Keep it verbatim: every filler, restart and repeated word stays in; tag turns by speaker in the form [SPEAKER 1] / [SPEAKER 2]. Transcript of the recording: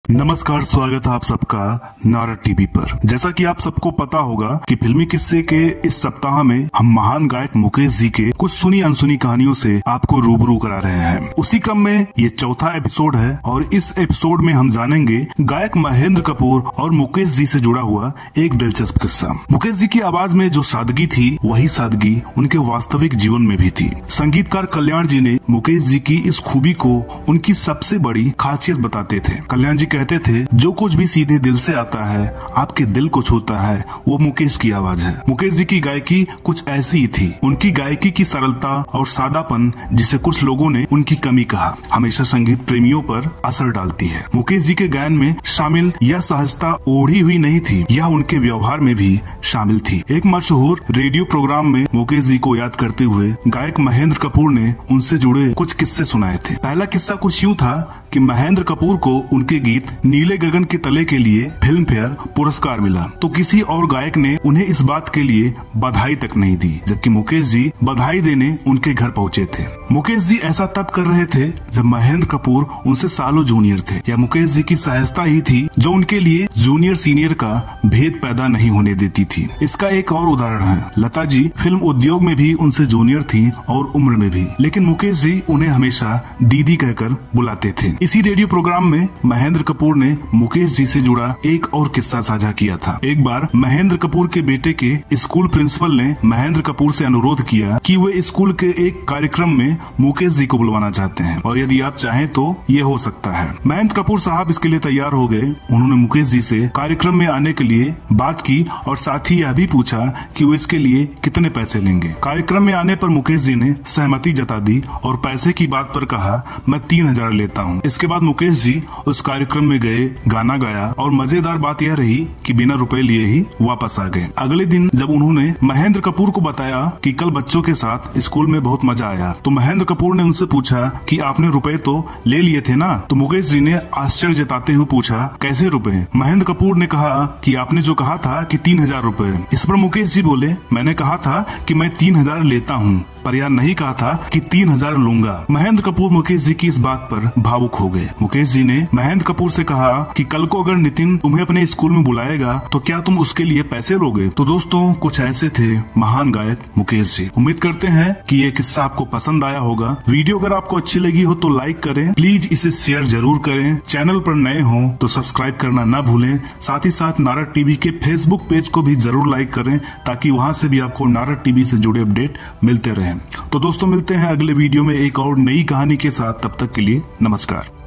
[SPEAKER 1] नमस्कार, स्वागत है आप सबका नारद टीवी पर। जैसा कि आप सबको पता होगा कि फिल्मी किस्से के इस सप्ताह में हम महान गायक मुकेश जी के कुछ सुनी अनसुनी कहानियों से आपको रूबरू करा रहे हैं। उसी क्रम में ये चौथा एपिसोड है और इस एपिसोड में हम जानेंगे गायक महेंद्र कपूर और मुकेश जी से जुड़ा हुआ एक दिलचस्प किस्सा। मुकेश जी की आवाज में जो सादगी थी वही सादगी उनके वास्तविक जीवन में भी थी। संगीतकार कल्याण जी ने मुकेश जी की इस खूबी को उनकी सबसे बड़ी खासियत बताते थे। कल्याण जी कहते थे, जो कुछ भी सीधे दिल से आता है, आपके दिल को छूता है, वो मुकेश की आवाज है। मुकेश जी की गायकी कुछ ऐसी ही थी। उनकी गायकी की सरलता और सादापन, जिसे कुछ लोगों ने उनकी कमी कहा, हमेशा संगीत प्रेमियों पर असर डालती है। मुकेश जी के गायन में शामिल यह सहजता ओढ़ी हुई नहीं थी, यह उनके व्यवहार में भी शामिल थी। एक मशहूर रेडियो प्रोग्राम में मुकेश जी को याद करते हुए गायक महेंद्र कपूर ने उनसे जुड़े कुछ किस्से सुनाए थे। पहला किस्सा कुछ यूँ था कि महेंद्र कपूर को उनके गीत नीले गगन के तले के लिए फिल्म फेयर पुरस्कार मिला, तो किसी और गायक ने उन्हें इस बात के लिए बधाई तक नहीं दी, जबकि मुकेश जी बधाई देने उनके घर पहुंचे थे। मुकेश जी ऐसा तब कर रहे थे जब महेंद्र कपूर उनसे सालों जूनियर थे। यह मुकेश जी की सहजता ही थी जो उनके लिए जूनियर सीनियर का भेद पैदा नहीं होने देती थी। इसका एक और उदाहरण है, लता जी फिल्म उद्योग में भी उनसे जूनियर थी और उम्र में भी, लेकिन मुकेश जी उन्हें हमेशा दीदी कहकर बुलाते थे। इसी रेडियो प्रोग्राम में महेंद्र कपूर ने मुकेश जी से जुड़ा एक और किस्सा साझा किया था। एक बार महेंद्र कपूर के बेटे के स्कूल प्रिंसिपल ने महेंद्र कपूर से अनुरोध किया कि वे स्कूल के एक कार्यक्रम में मुकेश जी को बुलवाना चाहते हैं और यदि आप चाहें तो ये हो सकता है। महेंद्र कपूर साहब इसके लिए तैयार हो गए। उन्होंने मुकेश जी से कार्यक्रम में आने के लिए बात की और साथ ही यह भी पूछा कि वो इसके लिए कितने पैसे लेंगे। कार्यक्रम में आने पर मुकेश जी ने सहमति जता दी और पैसे की बात पर कहा, मैं तीन हजार लेता हूँ। इसके बाद मुकेश जी उस कार्यक्रम में गए, गाना गाया और मजेदार बात यह रही कि बिना रुपए लिए ही वापस आ गए। अगले दिन जब उन्होंने महेंद्र कपूर को बताया कि कल बच्चों के साथ स्कूल में बहुत मजा आया, तो महेंद्र कपूर ने उनसे पूछा कि आपने रुपए तो ले लिए थे ना? तो मुकेश जी ने आश्चर्य जताते हुए पूछा, कैसे रुपए? महेंद्र कपूर ने कहा कि आपने जो कहा था कि तीन हजार रुपए। इस पर मुकेश जी बोले, मैंने कहा था कि मैं तीन हजार लेता हूँ, पर यह नहीं कहा था कि तीन हजार लूंगा। महेंद्र कपूर मुकेश जी की इस बात पर भावुक हो गए। मुकेश जी ने महेंद्र कपूर से कहा कि कल को अगर नितिन तुम्हें अपने स्कूल में बुलाएगा तो क्या तुम उसके लिए पैसे लोगे? तो दोस्तों, कुछ ऐसे थे महान गायक मुकेश जी। उम्मीद करते हैं कि ये किस्सा आपको पसंद आया होगा। वीडियो अगर आपको अच्छी लगी हो तो लाइक करें, प्लीज इसे शेयर जरूर करें। चैनल पर नए हो तो सब्सक्राइब करना न भूलें। साथ ही साथ नारद टीवी के फेसबुक पेज को भी जरूर लाइक करें ताकि वहाँ से भी आपको नारद टीवी से जुड़े अपडेट मिलते रहे। तो दोस्तों, मिलते हैं अगले वीडियो में एक और नई कहानी के साथ। तब तक के लिए नमस्कार।